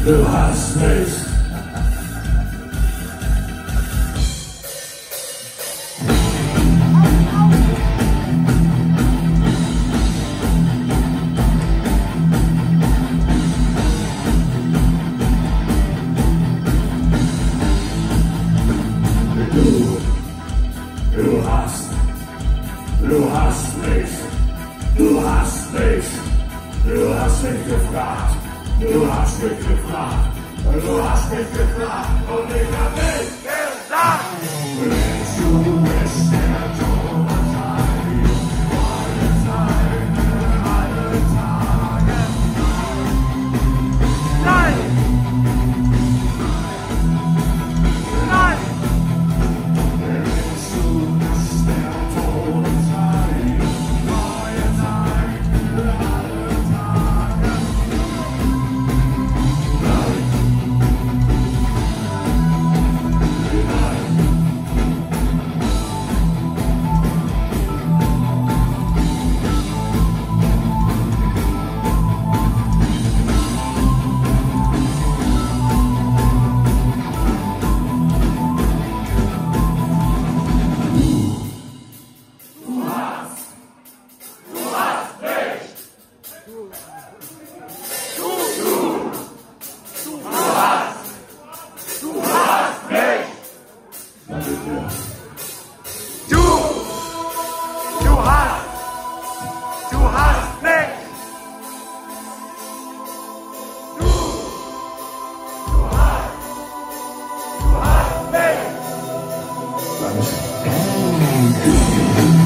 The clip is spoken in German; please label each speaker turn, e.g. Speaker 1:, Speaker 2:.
Speaker 1: Du hast mich. Du hast mich, du hast mich, du hast mich gefragt, du hast mich gefragt, du hast mich gefragt und ich hab nicht gesagt. Willst du mich der Tod sein, alle Tage? Nein! Nein! Willst du mich der Tod sein, alle Tage? Du hast mich.